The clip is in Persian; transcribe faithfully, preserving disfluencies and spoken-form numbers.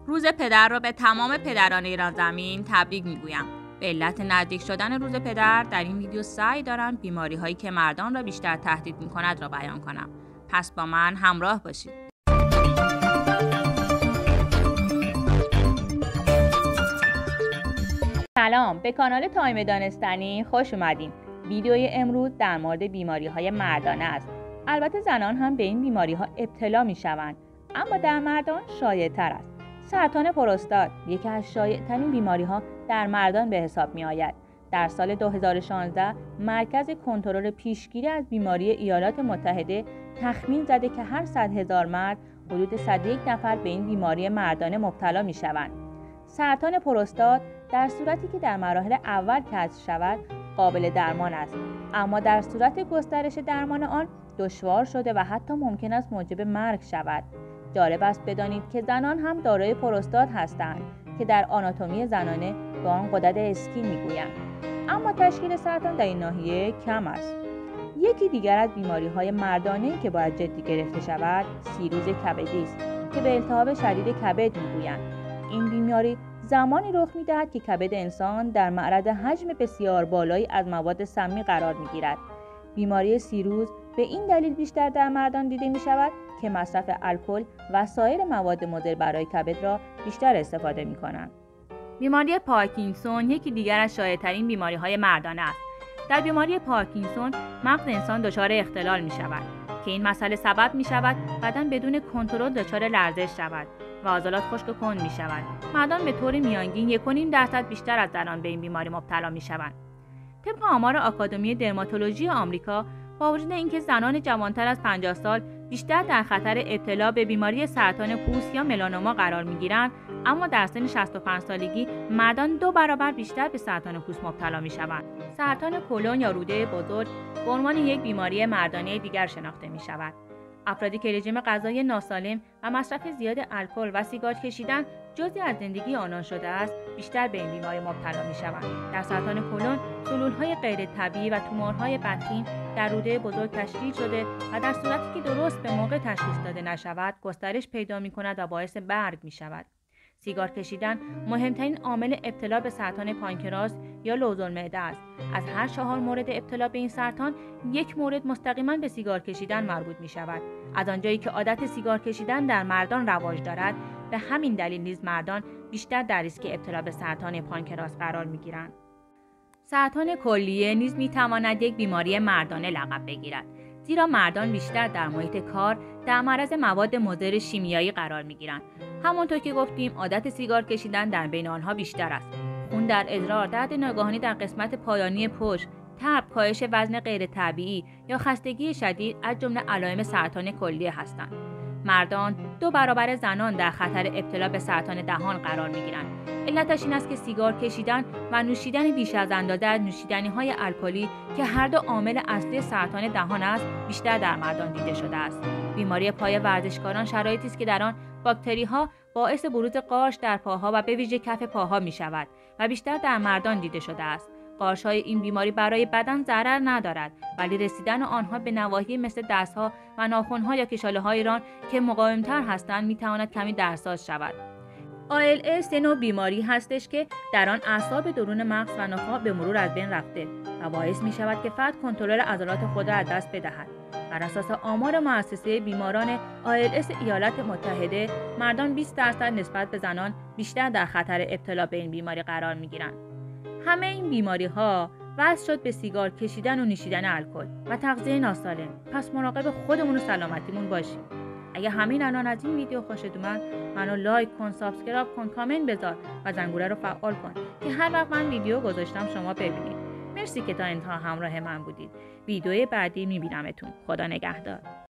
روز پدر را به تمام پدران ایران زمین تبریک میگویم. به علت نزدیک شدن روز پدر در این ویدیو سعی دارم بیماری هایی که مردان را بیشتر تهدید می کند را بیان کنم. پس با من همراه باشید. سلام، به کانال تایم دانستنی خوش اومدین. ویدیوی امروز در مورد بیماری های مردانه است. البته زنان هم به این بیماری ها ابتلا می شوند، اما در مردان شایع تر است. سرطان پروستات یکی از شایع‌ترین بیماری‌ها در مردان به حساب می‌آید. در سال دو هزار و شانزده مرکز کنترل پیشگیری از بیماری ایالات متحده تخمین زده که هر صد هزار مرد حدود صد و یک نفر به این بیماری مردانه مبتلا می‌شوند. سرطان پروستات در صورتی که در مراحل اول کشف شود قابل درمان است، اما در صورت گسترش درمان آن دشوار شده و حتی ممکن است موجب مرگ شود. جالب است بدانید که زنان هم دارای پروستات هستند که در آناتومی زنانه به آن غدد اسکین میگویند، اما تشکیل سرطان در این ناحیه کم است. یکی دیگر از بیماری‌های مردانه که باید جدی گرفته شود سیروز کبدی است که به التهاب شدید کبد میگویند. این بیماری زمانی رخ می‌دهد که کبد انسان در معرض حجم بسیار بالایی از مواد سمی قرار می‌گیرد. بیماری سیروز به این دلیل بیشتر در مردان دیده می‌شود که مصرف الکل و سایر مواد مضر برای کبد را بیشتر استفاده می‌کنند. بیماری پارکینسون یکی دیگر از شایع‌ترین بیماری‌های مردانه است. در بیماری پارکینسون مغز انسان دچار اختلال می‌شود که این مسئله سبب می‌شود بدن بدون کنترل دچار لرزش شود و عضلات خشک و کند می‌شود. مردان به طور میانگین یک و نیم درصد بیشتر از زنان به این بیماری مبتلا می‌شوند. طبق آمار آکادمی درماتولوژی آمریکا، با وجود اینکه زنان جوانتر از پنجاه سال بیشتر در خطر ابتلا به بیماری سرطان پوست یا ملانوما قرار می‌گیرند، اما در سن شصت و پنج سالگی مردان دو برابر بیشتر به سرطان پوست مبتلا می‌شوند. سرطان کلون یا روده بزرگ به عنوان یک بیماری مردانه دیگر شناخته می‌شود. افرادی که رژیم غذایی ناسالم و مصرف زیاد الکل و سیگار کشیدن جزئی از زندگی آنان شده است، بیشتر به این بیماری مبتلا می‌شوند. در سرطان کلون، سلول‌های غیر طبیعی و تومورهای بدخیم در روده بزرگ تشکیل شده و در صورتی که درست به موقع تشخیص داده نشود، گسترش پیدا می‌کند و باعث مرگ می‌شود. سیگار کشیدن مهمترین عامل ابتلا به سرطان پانکراس یا لوزالمعده است. از هر چهار مورد ابتلا به این سرطان، یک مورد مستقیما به سیگار کشیدن مربوط می شود. از آنجایی که عادت سیگار کشیدن در مردان رواج دارد، به همین دلیل نیز مردان بیشتر در ریسک ابتلا به سرطان پانکراس قرار می گیرند. سرطان کلیه نیز می تواند یک بیماری مردانه لقب بگیرد، زیرا مردان بیشتر در محیط کار در معرض مواد مضر شیمیایی قرار می‌گیرند. همانطور که گفتیم، عادت سیگار کشیدن در بین آنها بیشتر است. خون در ادرار، درد ناگهانی در قسمت پایانی پشت، تب، کاهش وزن غیر طبیعی یا خستگی شدید از جمله علائم سرطان کلیه هستند. مردان دو برابر زنان در خطر ابتلا به سرطان دهان قرار می‌گیرند. علتش این است که سیگار کشیدن و نوشیدن بیش از اندازه از نوشیدنی‌های الکلی که هر دو عامل اصلی سرطان دهان است، بیشتر در مردان دیده شده است. بیماری پای ورزشکاران شرایطی است که در آن باکتری‌ها باعث بروز قارچ در پاها و به ویژه کف پاها می‌شود و بیشتر در مردان دیده شده است. قارچ‌های این بیماری برای بدن ضرر ندارد، ولی رسیدن آنها به نواحی مثل دست‌ها و ناخن‌ها یا کشاله‌های ران که مقاوم‌تر هستند می‌تواند کمی درساز شود. آی ال اس نوع بیماری هستش که در آن اعصاب درون مغز و نخاع به مرور از بین رفته و باعث می‌شود که فرد کنترل عضلات خود را از دست بدهد. بر اساس آمار مؤسسه بیماران آی ال اس ایالات متحده، مردان بیست درصد نسبت به زنان بیشتر در خطر ابتلا به این بیماری قرار می‌گیرند. همه این بیماری‌ها وصل شد به سیگار کشیدن و نوشیدن الکل و تغذیه ناسالم. پس مراقب خودمون و سلامتیمون باشیم. اگه همین الان از این ویدیو خوشت اومد، منو لایک کن، سابسکرایب کن، کامنت بذار و زنگوله رو فعال کن که هر وقت من ویدیو گذاشتم شما ببینید. مرسی که تا انتها همراه من بودید. ویدیو بعدی میبینمتون. خدا نگهدار.